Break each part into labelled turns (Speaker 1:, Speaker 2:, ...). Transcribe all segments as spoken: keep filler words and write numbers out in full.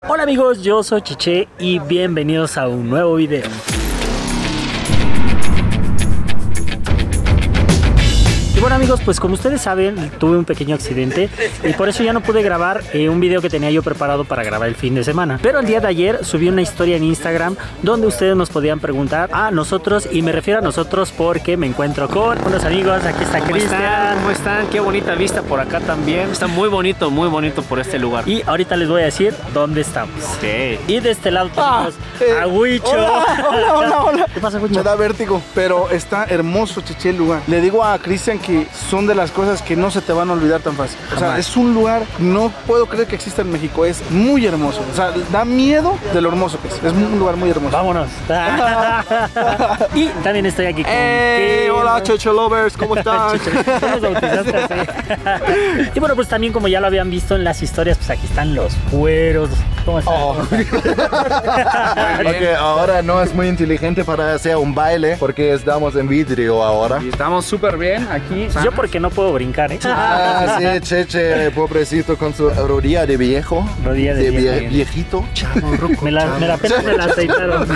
Speaker 1: Hola amigos, yo soy Cheche y bienvenidos a un nuevo video. Y bueno amigos, pues como ustedes saben, tuve un pequeño accidente y por eso ya no pude grabar eh, un video que tenía yo preparado para grabar el fin de semana. Pero el día de ayer subí una historia en Instagram donde ustedes nos podían preguntar a nosotros, y me refiero a nosotros porque me encuentro con unos amigos. Aquí está Cristian.
Speaker 2: ¿Cómo están? Qué bonita vista por acá también. Está muy bonito, muy bonito por este lugar.
Speaker 1: Y ahorita les voy a decir dónde estamos.
Speaker 2: Sí.
Speaker 1: Y de este lado tenemos
Speaker 3: ah, eh,
Speaker 1: a Huicho.
Speaker 3: Hola, hola, hola, hola.
Speaker 1: ¿Qué pasa, Huicho?
Speaker 3: Me da vértigo, pero está hermoso, Cheche, el lugar. Le digo a Cristian que son de las cosas que no se te van a olvidar tan fácil. O sea, es un lugar, no puedo creer que exista en México. Es muy hermoso. O sea, da miedo de lo hermoso que es. Es un lugar muy hermoso.
Speaker 1: Vámonos. Y también estoy aquí con...
Speaker 2: Hey, hola, Cheche Lovers, ¿cómo están?
Speaker 1: ¿Cómo bautizaste así? Y bueno, pues también, como ya lo habían visto en las historias, pues aquí están los güeros. ¿Cómo están?
Speaker 4: Oh. Okay, ahora no es muy inteligente para hacer un baile porque estamos en vidrio ahora.
Speaker 2: Y estamos súper bien aquí.
Speaker 1: Yo porque no puedo brincar, ¿eh?
Speaker 4: Ah, sí, Cheche, pobrecito con su rodilla de viejo.
Speaker 1: Rodilla de,
Speaker 4: de
Speaker 1: viejo.
Speaker 4: vie viejito. Chavo, ruco,
Speaker 1: me la,
Speaker 4: chavo.
Speaker 1: me la apenas me la aceitaron.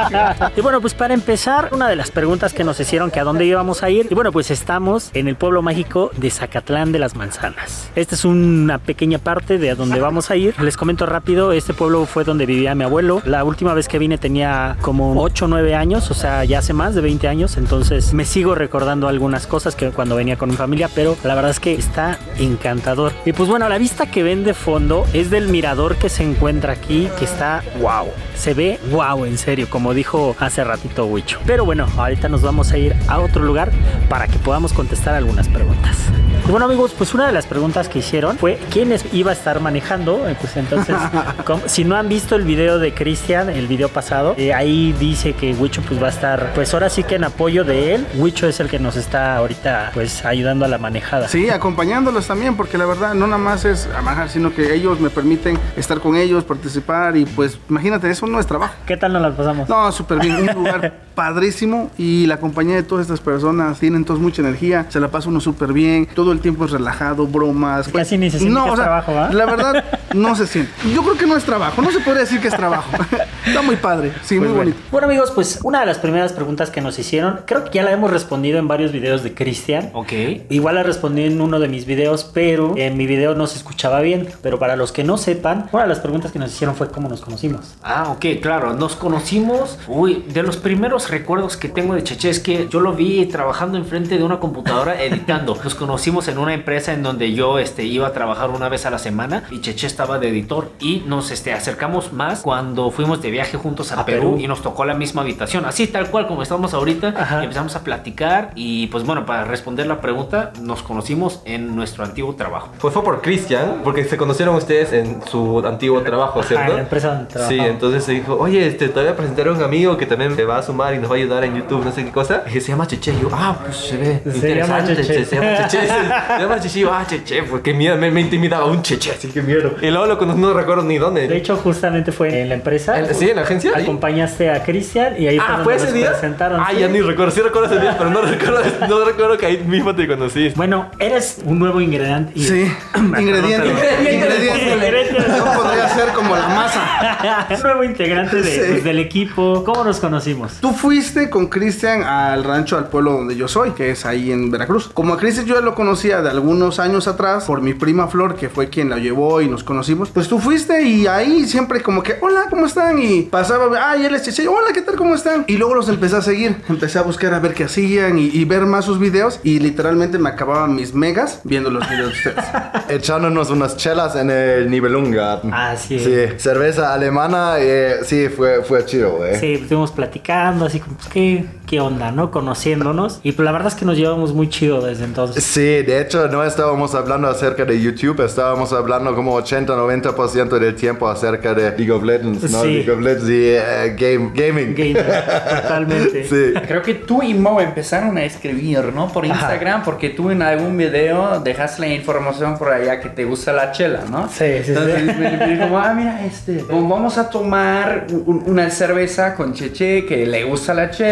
Speaker 1: Y bueno, pues para empezar, una de las preguntas que nos hicieron, que a dónde íbamos a ir. Y bueno, pues estamos en el pueblo mágico de Zacatlán de las Manzanas. Esta es una pequeña parte de a donde vamos a ir. Les comento rápido, este pueblo fue donde vivía mi abuelo. La última vez que vine tenía como ocho o nueve años, o sea, ya hace más de veinte años. Entonces me sigo recordando algunas cosas que cuando venía con mi familia, pero la verdad es que está encantador. Y pues bueno, la vista que ven de fondo es del mirador que se encuentra aquí, que está wow. Se ve wow, en serio, como dijo hace ratito Huicho. Pero bueno, ahorita nos vamos a ir a otro lugar para que podamos contestar algunas preguntas. Y bueno amigos, pues una de las preguntas que hicieron fue quién es, iba a estar manejando. Pues entonces, como, si no han visto el video de Cristian, el video pasado, eh, ahí dice que Huicho pues va a estar, pues ahora sí que en apoyo de él. Huicho es el que nos está ahorita pues ayudando a la manejada.
Speaker 3: Sí, acompañándolos también, porque la verdad no nada más es a manejar, sino que ellos me permiten estar con ellos, participar, y pues imagínate, eso no es trabajo.
Speaker 1: ¿Qué tal nos las pasamos?
Speaker 3: No, súper bien, un lugar padrísimo, y la compañía de todas estas personas tienen todos mucha energía, se la pasa uno súper bien, todo el tiempo es relajado, bromas.
Speaker 1: Casi ni se siente
Speaker 3: no,
Speaker 1: que
Speaker 3: o
Speaker 1: es
Speaker 3: sea,
Speaker 1: trabajo, ¿eh?
Speaker 3: La verdad, no se siente. Yo creo que no es trabajo, no se podría decir que es trabajo. Está muy padre, sí,
Speaker 1: pues
Speaker 3: muy
Speaker 1: bueno.
Speaker 3: bonito.
Speaker 1: Bueno amigos, pues una de las primeras preguntas que nos hicieron, creo que ya la hemos respondido en varios videos de Cristian.
Speaker 2: Ok.
Speaker 1: Igual la respondí en uno de mis videos, pero en mi video no se escuchaba bien. Pero para los que no sepan, una de las preguntas que nos hicieron fue cómo nos conocimos.
Speaker 2: Ah, ok, claro, nos conocimos. Uy, de los primeros recuerdos que tengo de Cheche es que yo lo vi trabajando enfrente de una computadora editando. Nos conocimos en una empresa en donde yo este, iba a trabajar una vez a la semana y Cheche estaba de editor, y nos este, acercamos más cuando fuimos de viaje juntos a, a Perú, Perú y nos tocó la misma habitación, así tal cual como estamos ahorita. Ajá. Empezamos a platicar y pues bueno, para responder la pregunta, nos conocimos en nuestro antiguo trabajo.
Speaker 5: Pues fue por Cristian, porque se conocieron ustedes en su antiguo trabajo, ¿cierto?
Speaker 1: Ajá, en la empresa donde trabajaba.
Speaker 5: Sí, entonces se dijo, oye, este, te voy a presentar a un amigo que también te va a sumar y nos va a ayudar en YouTube, no sé qué cosa. Y se llama Cheche. Y yo, ah, pues se ve
Speaker 1: se
Speaker 5: interesante.
Speaker 1: Llama Cheche.
Speaker 5: Se llama Cheche. Se llama Cheche. Y yo, ah, Cheche, pues qué miedo, me, me intimidaba un Cheche, así que miedo. Y luego lo conocí, no recuerdo ni dónde.
Speaker 1: De hecho, justamente fue en la empresa.
Speaker 5: ¿En, ¿Sí, en la agencia?
Speaker 1: Acompañaste a Cristian y ahí
Speaker 5: ah,
Speaker 1: fue donde
Speaker 5: ¿fue ese
Speaker 1: nos
Speaker 5: día?
Speaker 1: presentaron.
Speaker 5: Ah,
Speaker 1: ¿sí?
Speaker 5: Ya ni recuerdo, sí recuerdo ese día, pero no recuerdo, no recuerdo que ahí mismo te conocí.
Speaker 1: Bueno, eres un nuevo ingrediente. Y...
Speaker 3: Sí, ingrediente. Ingrediente. No podría ser como la masa.
Speaker 1: Un nuevo integrante de, sí. pues, del equipo. ¿Cómo nos conocimos?
Speaker 3: Tú fuiste con Cristian al rancho, al pueblo donde yo soy, que es ahí en Veracruz. Como a Cristian yo ya lo conocía de algunos años atrás por mi prima Flor, que fue quien la llevó y nos conocimos. Pues tú fuiste y ahí siempre como que, hola, ¿cómo están? Y pasaba, ay, él es Cheche, hola, ¿qué tal? ¿Cómo están? Y luego los empecé a seguir. Empecé a buscar a ver qué hacían y, y ver más sus videos, y literalmente me acababan mis megas viendo los videos de ustedes.
Speaker 4: Echándonos unas chelas en el Nibelungarten.
Speaker 1: Ah, sí.
Speaker 4: Sí, cerveza alemana, eh, sí, fue, fue chido, eh.
Speaker 1: Sí, estuvimos platicando, así como, pues, ¿qué, qué onda, no? Conociéndonos. Y pues la verdad es que nos llevamos muy chido desde entonces.
Speaker 4: Sí, de hecho, no estábamos hablando acerca de YouTube, estábamos hablando como ochenta a noventa por ciento del tiempo acerca de League of Legends, ¿no?
Speaker 1: Sí.
Speaker 4: League of Legends y uh, game, gaming.
Speaker 1: Gaming, totalmente.
Speaker 4: Sí.
Speaker 6: Creo que tú y Mo empezaron a escribir, ¿no? Por Instagram, ajá, porque tú en algún video dejaste la información por allá que te gusta la chela, ¿no?
Speaker 1: Sí, sí,
Speaker 6: Entonces
Speaker 1: sí.
Speaker 6: me, me dijo, ah, mira, este, vamos a tomar un, una cerveza con Cheche que le gusta la chela y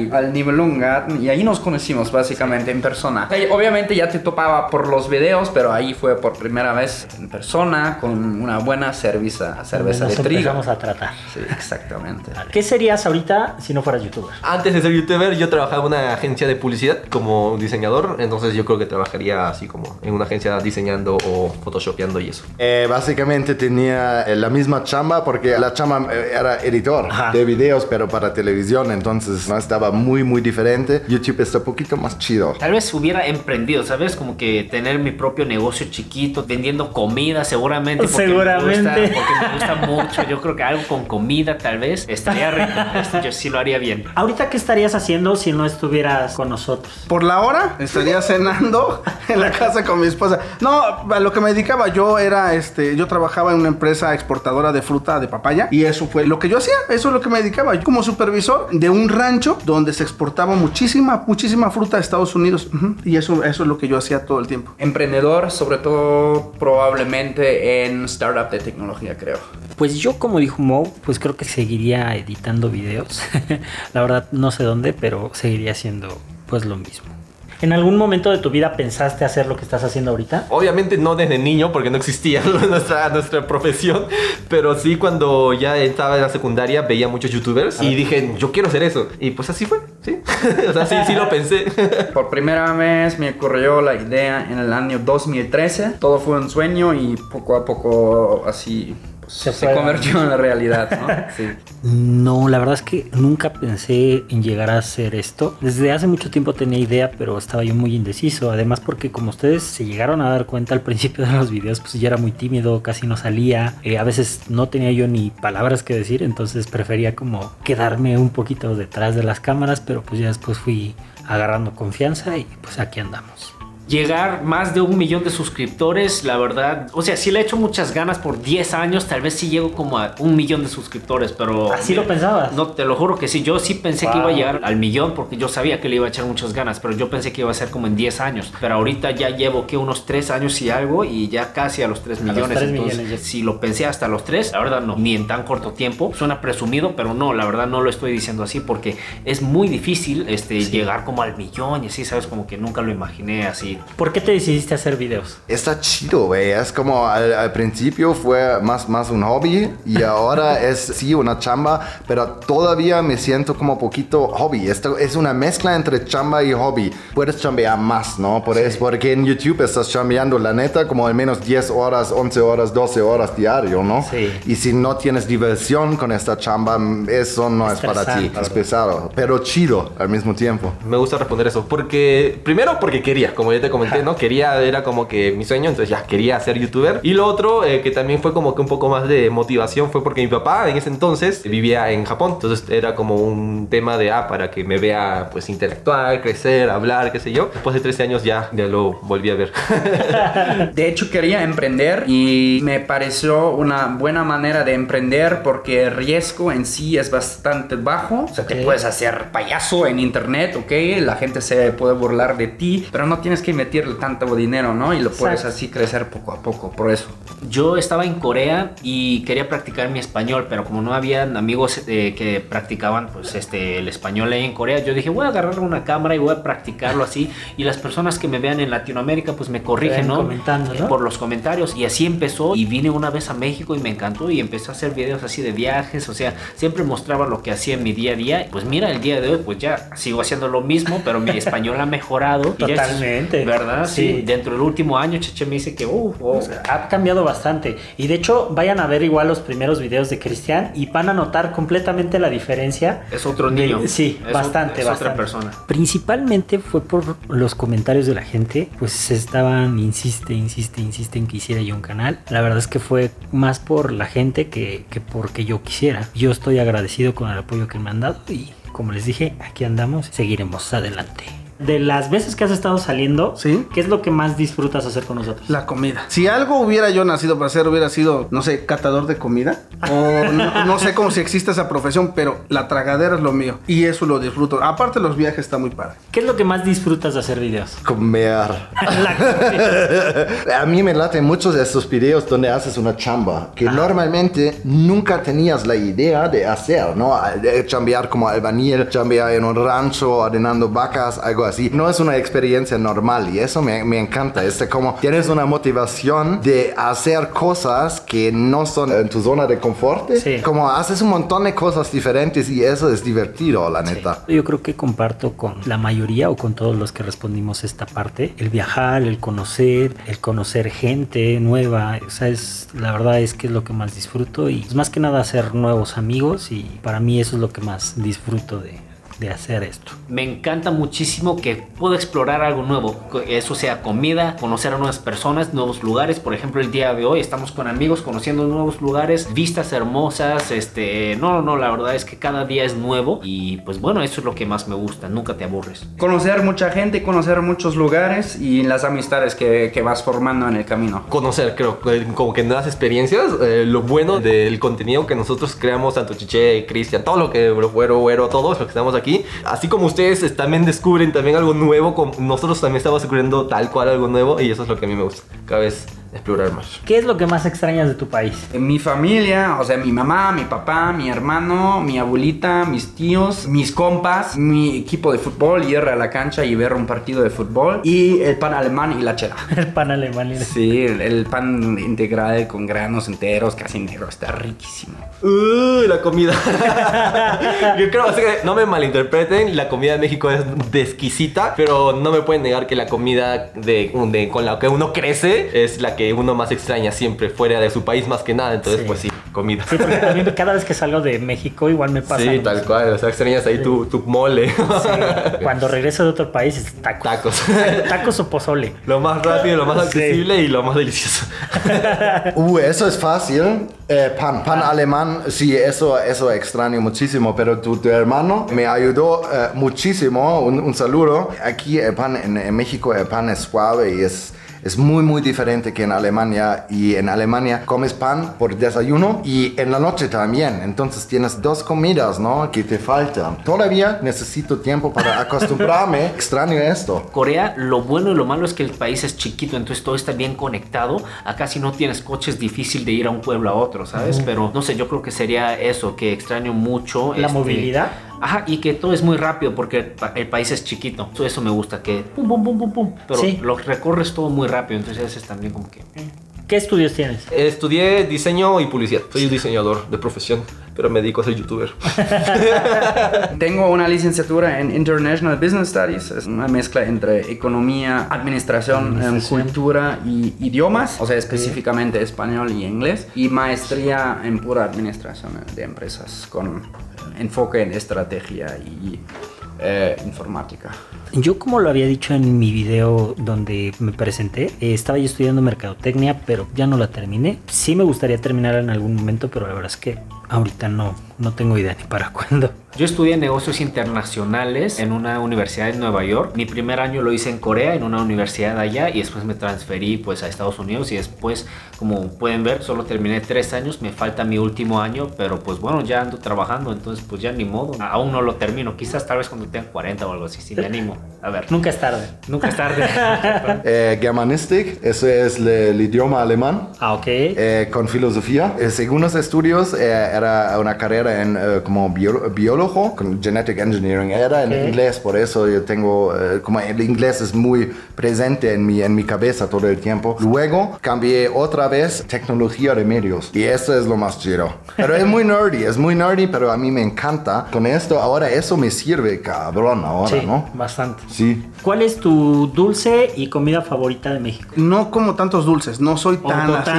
Speaker 6: ahí, al Nibelunga, y ahí nos conocimos básicamente en persona. Ahí, obviamente ya te topaba por los videos, pero ahí fue por primera vez en persona con una buena cerveza, cerveza
Speaker 1: Nos
Speaker 6: de trigo.
Speaker 1: empezamos a tratar.
Speaker 6: Sí, exactamente.
Speaker 1: ¿Qué serías ahorita si no fueras youtuber?
Speaker 5: Antes de ser youtuber, yo trabajaba en una agencia de publicidad como diseñador, entonces yo creo que trabajaría así como en una agencia diseñando o photoshopeando y eso.
Speaker 4: Eh, básicamente tenía eh, la misma chamba porque la chamba eh, era editor
Speaker 1: Ajá.
Speaker 4: de videos, pero para televisión, entonces no estaba muy, muy diferente. YouTube está un poquito más chido.
Speaker 2: Tal vez hubiera emprendido, ¿sabes? Como que tener mi propio negocio chiquito, vendiendo comida, seguramente. Porque
Speaker 1: Seguramente.
Speaker 2: Me gusta, porque me gusta mucho. Yo creo que algo con comida, tal vez, estaría rico. Esto yo sí lo haría bien.
Speaker 1: ¿Ahorita qué estarías haciendo si no estuvieras con nosotros?
Speaker 3: Por la hora estaría cenando en la casa con mi esposa. No, a lo que me dedicaba yo era, este, yo trabajaba en una empresa exportadora de fruta de papaya y eso fue lo que yo hacía, eso es lo que me dedicaba. Yo como supervisor de un rancho donde se exportaba muchísima, muchísima fruta a Estados Unidos. Uh-huh. Y eso, eso es lo que yo hacía todo el tiempo.
Speaker 6: Emprendedor, sobre todo probablemente en startup de tecnología, creo.
Speaker 1: Pues yo, como dijo Mo, pues creo que seguiría editando videos. La verdad no sé dónde, pero seguiría haciendo pues lo mismo. ¿En algún momento de tu vida pensaste hacer lo que estás haciendo ahorita?
Speaker 5: Obviamente no desde niño porque no existía nuestra, nuestra profesión, pero sí cuando ya estaba en la secundaria veía muchos youtubers y dije, yo quiero hacer eso. Y pues así fue, ¿sí? O sea, sí, sí lo pensé.
Speaker 6: Por primera vez me ocurrió la idea en el año dos mil trece. Todo fue un sueño y poco a poco así pues,
Speaker 1: Se
Speaker 6: se,
Speaker 1: fue.
Speaker 6: convirtió en la realidad, ¿no? Sí.
Speaker 1: No, la verdad es que nunca pensé en llegar a hacer esto. Desde hace mucho tiempo tenía idea, pero estaba yo muy indeciso. Además porque como ustedes se llegaron a dar cuenta al principio de los videos, pues yo era muy tímido, casi no salía. Eh, a veces no tenía yo ni palabras que decir, entonces prefería como quedarme un poquito detrás de las cámaras, pero pues ya después fui agarrando confianza y pues aquí andamos.
Speaker 2: Llegar más de un millón de suscriptores, la verdad, o sea, sí le he hecho muchas ganas por diez años, tal vez sí llego como a un millón de suscriptores, pero...
Speaker 1: ¿Así lo pensabas?
Speaker 2: No, te lo juro que sí, yo sí pensé
Speaker 1: Wow.
Speaker 2: que iba a llegar al millón porque yo sabía que le iba a echar muchas ganas, pero yo pensé que iba a ser como en diez años, pero ahorita ya llevo que unos tres años y algo y ya casi a los tres
Speaker 1: los
Speaker 2: millones,
Speaker 1: tres
Speaker 2: entonces
Speaker 1: millones ya.
Speaker 2: si lo pensé hasta los tres, la verdad no, ni en tan corto tiempo, suena presumido, pero no, la verdad no lo estoy diciendo así porque es muy difícil este,
Speaker 1: Sí.
Speaker 2: llegar como al millón y así, sabes, como que nunca lo imaginé así.
Speaker 1: ¿Por qué te decidiste a hacer videos?
Speaker 4: Está chido, güey. Es como al, al principio fue más, más un hobby y ahora es sí una chamba, pero todavía me siento como poquito hobby. Esto es una mezcla entre chamba y hobby. Puedes chambear más, ¿no? Por eso, porque en YouTube estás chambeando, la neta, como al menos diez horas, once horas, doce horas diario, ¿no?
Speaker 1: Sí.
Speaker 4: Y si no tienes diversión con esta chamba, eso no es para ti.
Speaker 1: Estresante,
Speaker 4: Es pesado, pero chido al mismo tiempo.
Speaker 5: Me gusta responder eso porque, primero porque quería, como ya te comenté, ¿no? Quería, era como que mi sueño, entonces ya quería ser youtuber. Y lo otro, eh, que también fue como que un poco más de motivación, fue porque mi papá en ese entonces vivía en Japón. Entonces era como un tema de, ah, para que me vea pues interactuar, crecer, hablar, qué sé yo. Después de trece años ya, ya lo volví a ver.
Speaker 6: De hecho quería emprender y me pareció una buena manera de emprender porque el riesgo en sí es bastante bajo. O sea,
Speaker 1: Ok.
Speaker 6: te puedes hacer payaso en internet, ¿ok? La gente se puede burlar de ti, pero no tienes que meterle tanto dinero, ¿no? Y lo puedes
Speaker 1: Exacto.
Speaker 6: así crecer poco a poco, por eso.
Speaker 2: Yo estaba en Corea y quería practicar mi español, pero como no habían amigos eh, que practicaban pues este el español ahí en Corea, yo dije voy a agarrar una cámara y voy a practicarlo así y las personas que me vean en Latinoamérica pues me corrigen,
Speaker 1: Te van
Speaker 2: ¿no?
Speaker 1: comentando, ¿no?
Speaker 2: Por los comentarios y así empezó y vine una vez a México y me encantó y empecé a hacer videos así de viajes, o sea, siempre mostraba lo que hacía en mi día a día. Pues mira, el día de hoy pues ya sigo haciendo lo mismo, pero mi español ha mejorado. Y ya es-
Speaker 1: Totalmente.
Speaker 2: ¿Verdad? Sí.
Speaker 1: Sí.
Speaker 2: Dentro del último año Cheche me dice que uh, oh,
Speaker 1: Ha cambiado bastante. Y de hecho, vayan a ver igual los primeros videos de Cristian y van a notar completamente la diferencia.
Speaker 2: es otro niño.
Speaker 1: De- sí,
Speaker 2: Es
Speaker 1: bastante,
Speaker 2: o- es
Speaker 1: bastante.
Speaker 2: otra persona.
Speaker 1: Principalmente fue por los comentarios de la gente, pues estaban, insiste, insiste, insiste en que hiciera yo un canal. La verdad es que fue más por la gente que, que porque yo quisiera. Yo estoy agradecido con el apoyo que me han dado y como les dije, aquí andamos, seguiremos adelante. De las veces que has estado saliendo,
Speaker 3: Sí.
Speaker 1: ¿qué es lo que más disfrutas hacer con nosotros?
Speaker 3: La comida. Si algo hubiera yo nacido para hacer, hubiera sido, no sé, catador de comida. O no, no sé cómo si existe esa profesión, pero la tragadera es lo mío. Y eso lo disfruto. Aparte, los viajes está muy padre.
Speaker 1: ¿Qué es lo que más disfrutas de hacer videos?
Speaker 4: Comer.
Speaker 1: La comida.
Speaker 4: A mí me laten muchos de estos videos donde haces una chamba que normalmente nunca tenías la idea de hacer, ¿no? De chambear como albañil, chambear en un rancho, ordenando vacas, algo así. No es una experiencia normal y eso me, me encanta. Es como tienes una motivación de hacer cosas que no son en tu zona de confort.
Speaker 1: Sí.
Speaker 4: Como haces un montón de cosas diferentes y eso es divertido, la neta.
Speaker 1: Yo creo que comparto con la mayoría o con todos los que respondimos esta parte. El viajar, el conocer, el conocer gente nueva. O sea, es, la verdad es que es lo que más disfruto y es más que nada hacer nuevos amigos y para mí eso es lo que más disfruto de, de hacer esto.
Speaker 2: Me encanta muchísimo que puedo explorar algo nuevo, eso sea comida, conocer a nuevas personas, nuevos lugares. Por ejemplo, el día de hoy estamos con amigos conociendo nuevos lugares, vistas hermosas, este, no, no, la verdad es que cada día es nuevo y pues bueno, eso es lo que más me gusta, nunca te aburres.
Speaker 6: Conocer mucha gente, conocer muchos lugares y las amistades que, que vas formando en el camino.
Speaker 5: Conocer, creo, eh, como que nuevas experiencias. Eh, lo bueno del contenido que nosotros creamos, tanto Chiche, Cristian, todo lo que, Güero, Güero, todos los que estamos aquí. Así como ustedes también descubren también algo nuevo, como nosotros también estamos descubriendo tal cual algo nuevo y eso es lo que a mí me gusta. Cada vez explorar más.
Speaker 1: ¿Qué es lo que más extrañas de tu país?
Speaker 6: En mi familia, o sea, mi mamá, mi papá, mi hermano, mi abuelita, mis tíos, mis compas, mi equipo de fútbol, ir a la cancha y ver un partido de fútbol y el pan alemán y la chela.
Speaker 1: El pan alemán.
Speaker 6: Sí, el, el pan integral con granos enteros, casi negro, está riquísimo.
Speaker 5: Uy, la comida. Yo creo, así que no me malinterpreten, la comida de México es exquisita, pero no me pueden negar que la comida de, de, con la que uno crece es la que uno más extraña siempre, fuera de su país más que nada. Entonces,
Speaker 1: Sí.
Speaker 5: pues sí, comida.
Speaker 1: Sí, porque también cada vez que salgo de México igual me pasa.
Speaker 5: Sí,
Speaker 1: lo
Speaker 5: tal
Speaker 1: mismo.
Speaker 5: cual, o sea, extrañas ahí tu, tu mole.
Speaker 1: Sí. Cuando regreso de otro país es tacos.
Speaker 5: Tacos.
Speaker 1: Tacos o pozole.
Speaker 5: Lo más rápido, lo más
Speaker 1: Sí.
Speaker 5: accesible y lo más delicioso.
Speaker 4: Uh, eso es fácil. Eh, pan, pan alemán, sí, eso, eso extraño muchísimo, pero tu, tu hermano me ayudó eh, muchísimo. Un, un saludo. Aquí el pan, en, en México el pan es suave y es... Es muy muy diferente que en Alemania, y en Alemania comes pan por desayuno y en la noche también, entonces tienes dos comidas, ¿no? Que te faltan. Todavía necesito tiempo para acostumbrarme, extraño esto.
Speaker 2: Corea, lo bueno y lo malo es que el país es chiquito, entonces todo está bien conectado. Acá si no tienes coche es difícil de ir a un pueblo a otro, ¿sabes? Uh-huh. Pero no sé, yo creo que sería eso, que extraño mucho.
Speaker 1: La
Speaker 2: este,
Speaker 1: movilidad.
Speaker 2: Ajá, y que todo es muy rápido porque el, el país es chiquito. Eso, eso me gusta, que pum, pum, pum, pum, pum. Pero
Speaker 1: sí.
Speaker 2: lo recorres todo muy rápido, entonces ese es también como que...
Speaker 1: ¿Qué estudios tienes?
Speaker 5: Estudié diseño y publicidad. Soy un diseñador de profesión, pero me dedico a ser youtuber.
Speaker 6: Tengo una licenciatura en International Business Studies. Es una mezcla entre economía, administración, administración. cultura y idiomas. O sea, específicamente español y inglés. Y maestría en pura administración de empresas con enfoque en estrategia y eh, informática.
Speaker 1: Yo, como lo había dicho en mi video donde me presenté, eh, estaba yo estudiando mercadotecnia, pero ya no la terminé. Sí me gustaría terminarla en algún momento, pero la verdad es que ahorita no, no tengo idea ni para cuándo.
Speaker 2: Yo estudié negocios internacionales en una universidad en Nueva York. Mi primer año lo hice en Corea, en una universidad allá, y después me transferí pues a Estados Unidos y después, como pueden ver, solo terminé tres años. Me falta mi último año, pero pues bueno, ya ando trabajando, entonces pues ya ni modo. Aún no lo termino, quizás tal vez cuando tenga cuarenta o algo así, si me animo. A ver.
Speaker 1: Nunca es tarde.
Speaker 2: Nunca es tarde.
Speaker 4: eh, Germanistik, eso es le, el idioma alemán.
Speaker 1: Ah, ok.
Speaker 4: Eh, con filosofía. Eh, según los estudios, eh, era una carrera en eh, como bio, biólogo, con genetic engineering. Era en okay. inglés, por eso yo tengo, eh, como el inglés es muy presente en mi, en mi cabeza todo el tiempo. Luego cambié otra vez tecnología de medios. Y eso es lo más chido. Pero es muy nerdy, es muy nerdy, pero a mí me encanta. Con esto, ahora eso me sirve, cabrón, ahora,
Speaker 1: sí,
Speaker 4: ¿no?
Speaker 1: Bastante.
Speaker 4: Sí.
Speaker 1: ¿Cuál es tu dulce y comida favorita de México?
Speaker 3: No como tantos dulces, no soy tan así.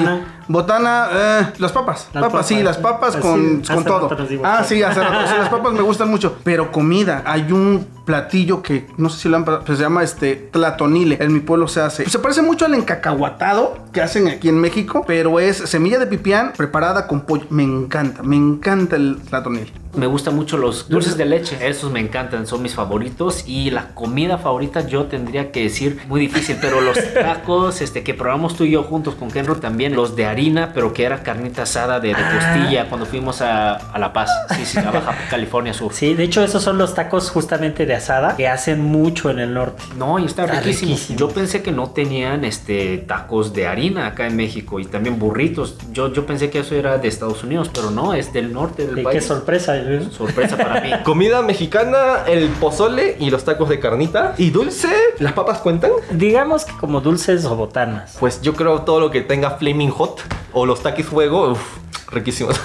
Speaker 3: Botana, eh, las papas.
Speaker 1: Las
Speaker 3: papas,
Speaker 1: papas.
Speaker 3: sí, las papas
Speaker 1: Así,
Speaker 3: con,
Speaker 1: hace
Speaker 3: con todo.
Speaker 1: rato nos dimos
Speaker 3: Ah,
Speaker 1: cuenta.
Speaker 3: sí, hace rato. Sí, las papas me gustan mucho. Pero comida, hay un platillo que no sé si lo han pues se llama este tlatonile. En mi pueblo se hace. Se parece mucho al encacahuatado que hacen aquí en México, pero es semilla de pipián preparada con pollo. Me encanta, me encanta el tlatonile.
Speaker 2: Me gustan mucho los dulces de leche, esos me encantan, son mis favoritos. Y la comida favorita yo tendría que decir muy difícil, pero los tacos este, que probamos tú y yo juntos con Kenro también, los de harina, pero que era carnita asada de, de costilla cuando fuimos a, a La Paz, sí, sí, a Baja California Sur.
Speaker 1: Sí, de hecho esos son los tacos justamente de asada que hacen mucho en el norte.
Speaker 2: No, y está,
Speaker 1: Está
Speaker 2: riquísimo.
Speaker 1: riquísimo.
Speaker 2: Yo pensé que no tenían este tacos de harina acá en México y también burritos. Yo, yo pensé que eso era de Estados Unidos, pero no, es del norte del
Speaker 1: Sí, qué
Speaker 2: país.
Speaker 1: sorpresa. ¿eh?
Speaker 2: Sorpresa para mí.
Speaker 5: Comida mexicana, el pozole y los tacos de carnita. ¿Y dulce? ¿Las papas cuentan?
Speaker 1: Digamos que como dulces o botanas.
Speaker 5: Pues yo creo todo lo que tenga flaming hot o los taquis fuego, uff, riquísimos.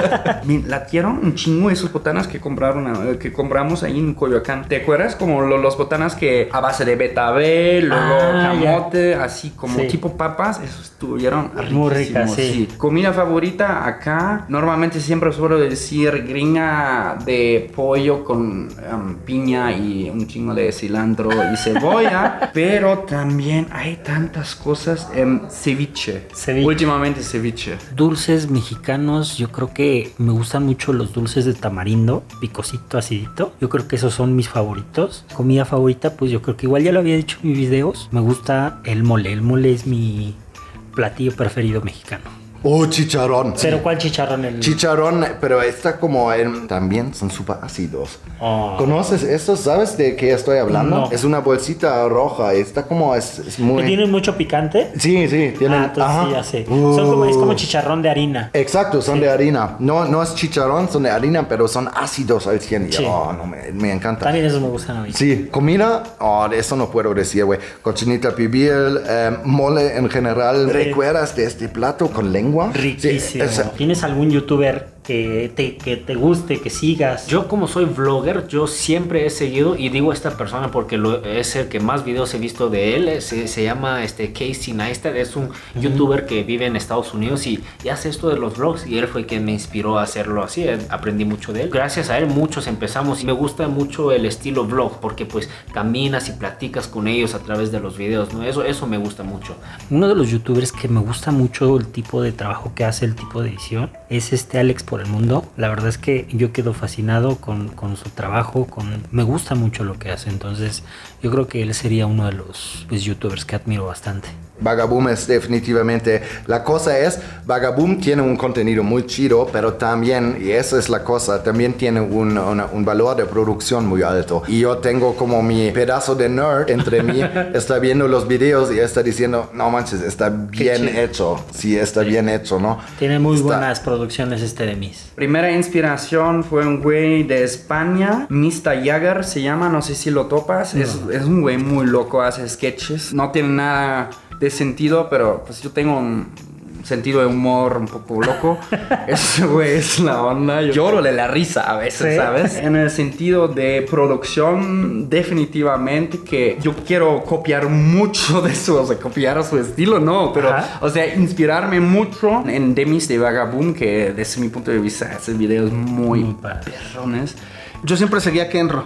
Speaker 6: Me latieron un chingo esos botanas que compraron, eh, que compramos ahí en Coyoacán. ¿Te acuerdas? Como lo- los botanas que a base de betabel, luego
Speaker 1: Ah, ya.
Speaker 6: camote, así como
Speaker 1: Sí.
Speaker 6: tipo papas, esos estuvieron
Speaker 1: Muy
Speaker 6: riquísimos,
Speaker 1: ricas, sí.
Speaker 6: Comida favorita acá, normalmente siempre suelo decir gringa de pollo con um, piña y un chingo de cilantro y cebolla, pero también hay tantas cosas en ceviche.
Speaker 1: Ceviche.
Speaker 6: Últimamente ceviche.
Speaker 1: Dulces mexicanos, yo creo que me gustan mucho los dulces de tamarindo, picosito, acidito. Yo creo que esos son mis favoritos. Comida favorita, pues yo creo que igual ya lo había dicho en mis videos. Me gusta el mole. El mole es mi platillo preferido mexicano.
Speaker 4: Oh, chicharrón.
Speaker 1: Pero ¿cuál chicharrón? El...
Speaker 4: Chicharrón, pero está como en, también son súper ácidos.
Speaker 1: Oh.
Speaker 4: ¿Conoces estos? ¿Sabes de qué estoy hablando?
Speaker 1: No.
Speaker 4: Es una bolsita roja. Está como, es, es muy...
Speaker 1: ¿Que tienen mucho picante?
Speaker 4: Sí, sí, tienen...
Speaker 1: Ah, entonces
Speaker 4: ajá.
Speaker 1: sí, ya sé. Son como, es como
Speaker 4: Uh.
Speaker 1: chicharrón de harina.
Speaker 4: Exacto, son
Speaker 1: Sí.
Speaker 4: de harina. No, no es chicharrón, son de harina, pero son ácidos al cien. Y,
Speaker 1: Sí.
Speaker 4: oh, no, me, me encanta.
Speaker 1: También esos me gustan a mí.
Speaker 4: Sí, comida, oh, de eso no puedo decir, güey. Cochinita pibil, eh, mole en general.
Speaker 1: Sí.
Speaker 4: ¿Recuerdas de este plato con lengua?
Speaker 1: Riquísimo.
Speaker 4: Sí, esa-
Speaker 1: ¿Tienes algún youtuber que te, que te guste, que sigas?
Speaker 2: Yo como soy vlogger, yo siempre he seguido y digo esta persona porque lo, es el que más videos he visto de él. Se, se llama este Casey Neistat, es un youtuber que vive en Estados Unidos y, y hace esto de los vlogs y él fue quien me inspiró a hacerlo así. eh, Aprendí mucho de él. Gracias a él muchos empezamos y me gusta mucho el estilo vlog porque pues caminas y platicas con ellos a través de los videos, ¿no? Eso, eso me gusta mucho.
Speaker 1: Uno de los youtubers que me gusta mucho el tipo de trabajo que hace, el tipo de edición, es este Alex por el Mundo. La verdad es que yo quedo fascinado con, con su trabajo, con, me gusta mucho lo que hace, entonces yo creo que él sería uno de los pues, youtubers que admiro bastante.
Speaker 4: Vagaboom es definitivamente... La cosa es, Vagaboom tiene un contenido muy chido, pero también, y esa es la cosa, también tiene un, una- un valor de producción muy alto. Y yo tengo como mi pedazo de nerd entre mí, está viendo los videos y está diciendo, no manches, está bien
Speaker 1: chido.
Speaker 4: hecho. Sí, está bien hecho, ¿no?
Speaker 1: Tiene muy
Speaker 4: Está-
Speaker 1: buenas producciones este de Miss.
Speaker 6: Primera inspiración fue un güey de España, mister Jagger se llama, no sé si lo topas. Es, es un güey muy loco, hace sketches. No tiene nada de sentido, pero pues yo tengo un sentido de humor un poco loco. Ese güey es la onda. Yo lloro de la risa a veces,
Speaker 1: ¿Sí?
Speaker 6: ¿sabes? En el sentido de producción, definitivamente que yo quiero copiar mucho de su, o sea, copiar su estilo, no, pero,
Speaker 1: Ajá.
Speaker 6: o sea, inspirarme mucho en Demis de Vagaboom, que desde mi punto de vista hace videos muy
Speaker 1: Muy padre.
Speaker 6: perrones.
Speaker 3: Yo siempre seguía a Kenro.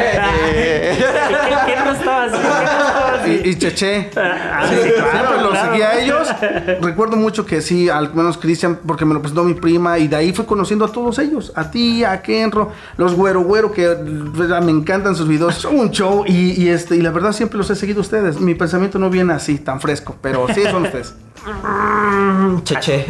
Speaker 1: ¿Qué, qué no estabas haciendo?
Speaker 3: Y, y Cheche.
Speaker 1: Ah,
Speaker 3: Sí,
Speaker 1: sí, claro,
Speaker 3: siempre los
Speaker 1: claro.
Speaker 3: seguía a ellos. Recuerdo mucho que sí, al menos Cristian, porque me lo presentó mi prima, y de ahí fui conociendo a todos ellos. A ti, a Kenro, los Güero Güero, que ¿verdad? Me encantan sus videos. Son un show y, y este, y la verdad siempre los he seguido a ustedes. Mi pensamiento no viene así, tan fresco, pero sí son ustedes.
Speaker 5: Cheche.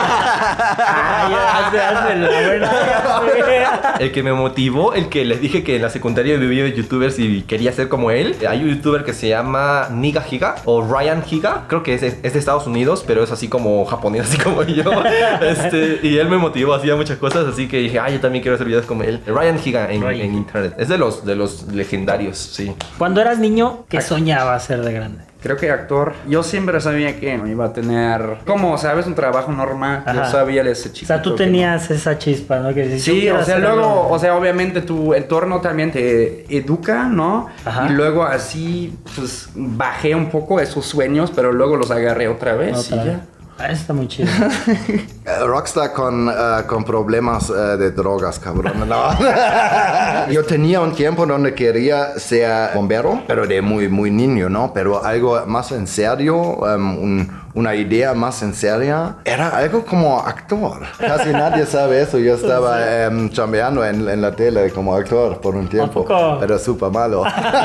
Speaker 1: Ay, hazme, hazme la buena.
Speaker 5: El que me motivó, el que les dije que en la secundaria vivía de youtubers y quería ser como él. Hay un youtuber que se llama Niga Higa o Ryan Higa. Creo que es, es de Estados Unidos, pero es así como japonés, así como yo. Este, y él me motivó, hacía muchas cosas, así que dije, ay, yo también quiero hacer videos como él. Ryan Higa en,
Speaker 1: Ryan.
Speaker 5: en internet. Es de los, de los legendarios, sí.
Speaker 1: Cuando eras niño, ¿qué soñabas ser de grande?
Speaker 6: Creo que actor. Yo siempre sabía que no iba a tener, como sabes, un trabajo normal.
Speaker 1: Ajá.
Speaker 6: Yo sabía de ese
Speaker 1: O
Speaker 6: chico.
Speaker 1: sea, tú tenías esa chispa, ¿no? Que dices, yo
Speaker 6: Sí,
Speaker 1: quiero
Speaker 6: o sea,
Speaker 1: hacer
Speaker 6: luego,
Speaker 1: algo.
Speaker 6: o sea, obviamente tu entorno también te educa, ¿no?
Speaker 1: Ajá.
Speaker 6: Y luego así, pues, bajé un poco esos sueños, pero luego los agarré otra vez
Speaker 1: Otra
Speaker 6: y
Speaker 1: vez.
Speaker 6: ya.
Speaker 1: Ah, eso está muy chido.
Speaker 4: Eh, Rockstar con, eh, con problemas eh, de drogas, cabrón. No. Yo tenía un tiempo donde quería ser bombero, pero de muy, muy niño, ¿no? Pero algo más en serio, um, un, una idea más en serio, era algo como actor. Casi nadie sabe eso. Yo estaba um, chambeando en, en la tele como actor por un tiempo, pero súper malo.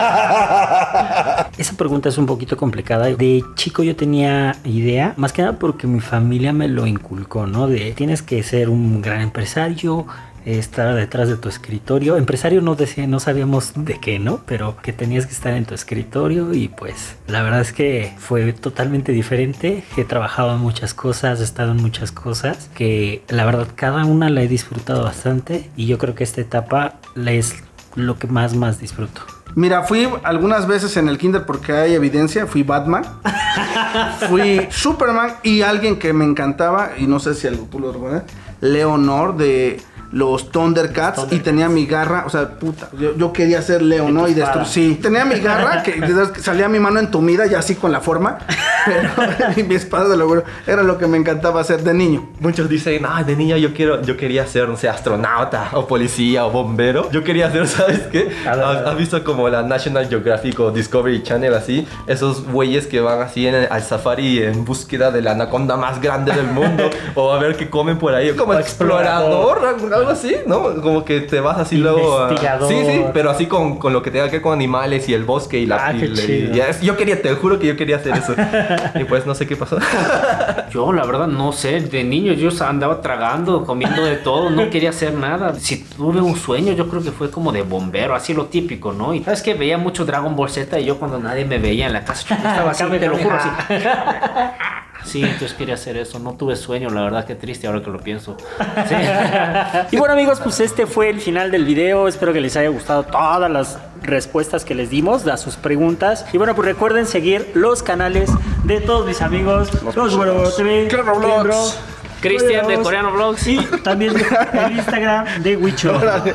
Speaker 1: Esa pregunta es un poquito complicada. De chico yo tenía idea, más que nada porque mi familia me lo inculcó, ¿no? De tienes que ser un gran empresario, estar detrás de tu escritorio. Empresario no decía, no sabíamos de qué, ¿no? Pero que tenías que estar en tu escritorio y pues la verdad es que fue totalmente diferente. He trabajado en muchas cosas, he estado en muchas cosas que la verdad cada una la he disfrutado bastante y yo creo que esta etapa la es lo que más más disfruto.
Speaker 3: Mira, fui algunas veces en el kinder porque hay evidencia, fui Batman, fui Superman y alguien que me encantaba, y no sé si algo tú lo recuerdas, Leonor de los Thundercats, Thunder. Y tenía mi garra, o sea, puta, yo, yo quería ser Leo, ¿no? Y destruir, sí, tenía mi garra, que salía mi mano entumida, ya así con la forma, pero y mi espada de logro, era lo que me encantaba hacer de niño.
Speaker 5: Muchos dicen, ah, de niño yo quiero, yo quería ser, no sé, astronauta, o policía, o bombero. Yo quería ser, ¿sabes qué? ¿Has, has visto como la National Geographic o Discovery Channel así? Esos güeyes que van así en el, al safari en búsqueda de la anaconda más grande del mundo, o a ver qué comen por ahí, como explorador, algo así, ¿no? Como que te vas así luego a... Sí, sí, pero así con, con lo que tenga que ver con animales y el bosque y la...
Speaker 1: Ah,
Speaker 5: y,
Speaker 1: qué
Speaker 5: y,
Speaker 1: chido.
Speaker 5: y es, yo quería, te juro que yo quería hacer eso. Y pues no sé qué pasó.
Speaker 2: Yo la verdad no sé, de niño yo andaba tragando, comiendo de todo, no quería hacer nada. Si tuve un sueño yo creo que fue como de bombero, así lo típico, ¿no? Y sabes que veía mucho Dragon Ball Z y yo cuando nadie me veía en la casa, yo estaba así, te lo juro, así. Sí, entonces quería hacer eso, no tuve sueño, la verdad, qué triste ahora que lo pienso. Sí.
Speaker 1: Y bueno amigos, pues este fue el final del video. Espero que les haya gustado todas las respuestas que les dimos a sus preguntas. Y bueno, pues recuerden seguir los canales de todos mis amigos, Los Güero T V,
Speaker 3: Claro, Vlogs,
Speaker 2: Cristian de Coreano Vlogs
Speaker 1: y también el Instagram de Wicho.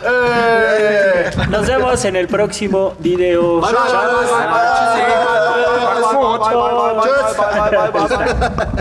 Speaker 1: Nos vemos en el próximo video.
Speaker 4: Bye, bye, bye, bye, bye, bye, bye, bye, bye, bye, bye, bye, bye, bye, bye.